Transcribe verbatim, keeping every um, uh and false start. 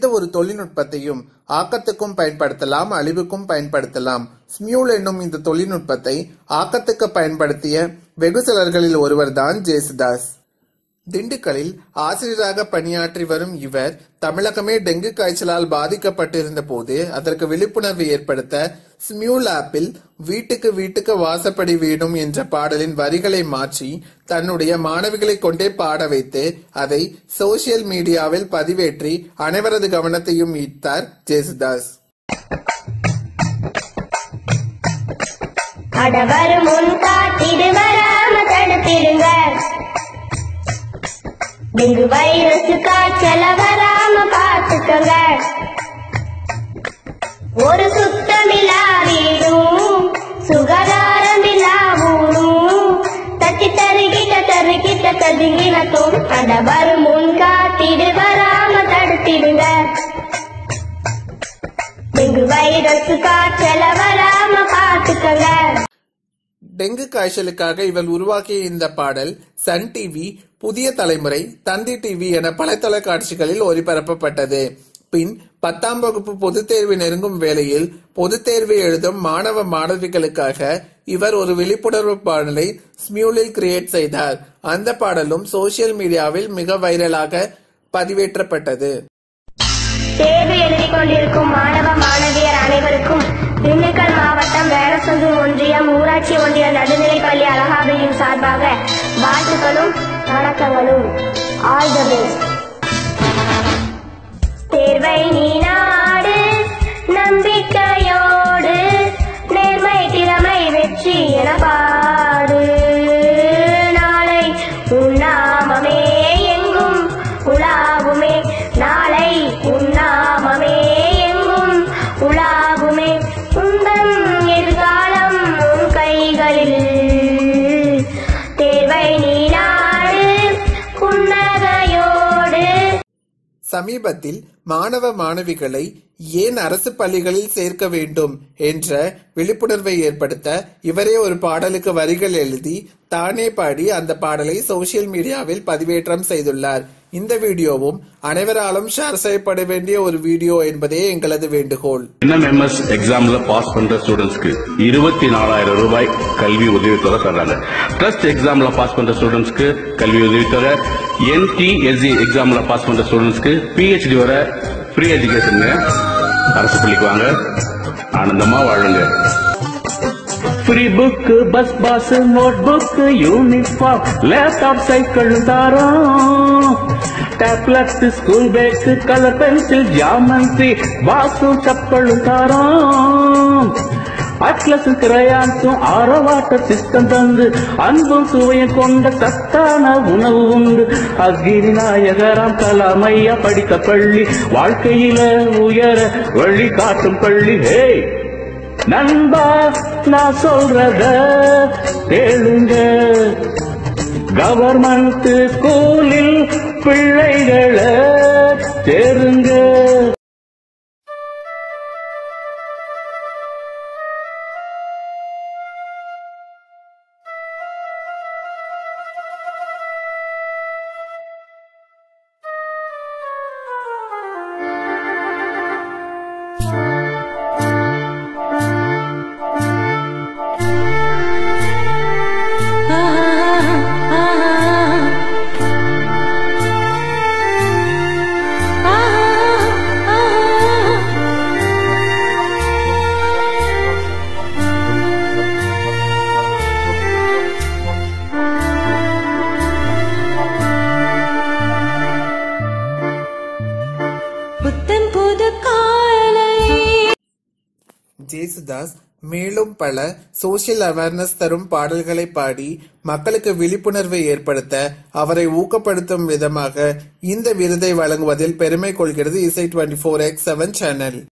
ஒரு தொழில்நுட்பத்தையும் ஆக்கத்துக்கும் பயன்படுத்தலாம், அழிவுக்கும் பயன்படுத்தலாம். ஸ்மியூல் என்னும் இந்த தொழில்நுட்பத்தை ஆக்கத்துக்கு பயன்படுத்திய வெகு சிலர்களில் ஒருவர்தான் ஜேசுதாஸ். திண்டுக்கல்லில் ஆசிரியராக பணியாற்றி வரும் இவர் தமிழகமே டெங்கு காய்ச்சலால் பாதிக்கப்பட்டிருந்த போது அதற்கு விழிப்புணர்வு ஏற்படுத்த ஸ்மியூல் ஆப்பில் வீட்டுக்கு வீட்டுக்கு வாசப்படி வீடும் என்ற பாடலின் வரிகளை மாற்றி தன்னுடைய மாணவிகளை கொண்டே பாட வைத்து அதை சோசியல் மீடியாவில் பதிவேற்றி அனைவரது கவனத்தையும் ஈர்த்தார் ஜேசுதாஸ். டெங்கு வைரஸ் காய்ச்சல வராம பாத்துக்கங்க, ஒரு சுத்தமில்லா வீடும் சுகாதாரமில்லா ஊரும் தட்டி தருகிட்ட தருகிட்ட தருகினத்தும் அட வரும் முன் காத்திடு வராம தடுத்திடுங்க. டெங்கு வைரஸ் காய்ச்சல வராம பாத்துக்கங்க. டெங்கு காய்ச்சலுக்காக இவர் உருவாக்கிய இந்த பாடல் சன் டிவி, புதிய தலைமுறை, தந்தி டிவி என பல தொலைக்காட்சிகளில் ஒளிபரப்பப்பட்டது. பின் பத்தாம் வகுப்பு பொதுத் தேர்வு நெருங்கும் வேளையில் பொதுத் தேர்வு எழுதும் மாணவ மாணவிகளுக்காக இவர் ஒரு விழிப்புணர்வு பாடலை ஸ்மியூலில் கிரியேட் செய்தார். அந்த பாடலும் சோசியல் மீடியாவில் மிக வைரலாக பதிவேற்றப்பட்டது. தேர்வு எழுதி கொண்டிருக்கும் மாணவ மாணவியர் அனைவருக்கும் திண்டுக்கல் மாவட்டம் வேடசந்தூர் ஒன்றியம் ஊராட்சி ஒன்றிய நடுநிலைப்பள்ளி அழகாவையின் சார்பாக வாழ்த்துக்களும் வணக்கங்களும். All the best. தேர்வை நீ நாடு நம்பிக்கையோடு, நேர்மை திறமை வெற்றி என பாடு. நாளை உன்னாமமே எங்கும் உலாவுமே, நாளை உன்னாமமே எங்கும் உலாவுமே. உந்தன் எதிர்காலம் உன் கைகளில், தேர்வை நீ நாடு புன்னகையோடு. சமீபத்தில் மாணவ மாணவிகளை ஏன் அரசு பள்ளிகளில் சேர்க்க வேண்டும் என்ற விழிப்புணர்வை ஏற்படுத்த இவரே ஒரு பாடலுக்கு வரிகள் எழுதி தானே பாடி அந்த பாடலை சோசியல் மீடியாவில் பதிவேற்றம் செய்துள்ளார். இந்த வீடியோவும் அனைவராலும் ஷேர் செய்யப்பட வேண்டிய ஒரு வீடியோ என்பதே எங்களது வேண்டுகோள். என்எம்எம்எஸ் எக்ஸாம்ல பாஸ் பண்ற ஸ்டூடெண்ட்ஸ்க்கு இருபத்தி நாலாயிரம் ரூபாய் கல்வி உதவித்தொகை தர்றாங்க. ட்ரஸ்ட் எக்ஸாம்ல பாஸ் பண்ற ஸ்டூடெண்ட்ஸ்க்கு கல்வி உதவித்தொகை, என்டிஎஸ்சி எக்ஸாம்ல பாஸ் பண்ற ஸ்டூடெண்ட்ஸ்க்கு பிஹெச்டி வர ஃப்ரீ எஜுகேஷன். அரசு பள்ளிக்கு வாங்க, ஆனந்தமா வாழுங்க. Free book, bus pass, notebook, uniform, laptop, cycle தாரோம். Tablet, school bag, colour pencil, geometry box, chappal தாரோம். அட்லஸ் கிரையான்ஸும் ஆரோ வாட்டர் சிஸ்டம் தந்து அன்பும் சுவையும் கொண்ட சத்தான உணவு உண்டு. அக்னி நாயகராம் கலாமையா படித்த பள்ளி, வாழ்க்கையில உயர வழி காட்டும் பள்ளி. ஹே நண்பா, நான் சொல்றத கேளுங்க. கவர்மெண்ட் ஸ்கூலில் பிள்ளைகளை சேருங்க. ஜேசுதாஸ் மேலும் பல சோசியல் அவேர்னஸ் தரும் பாடல்களை பாடி மக்களுக்கு விழிப்புணர்வை ஏற்படுத்த அவரை ஊக்கப்படுத்தும் விதமாக இந்த விருதை வழங்குவதில் பெருமை கொள்கிறது Isai twenty four x seven channel.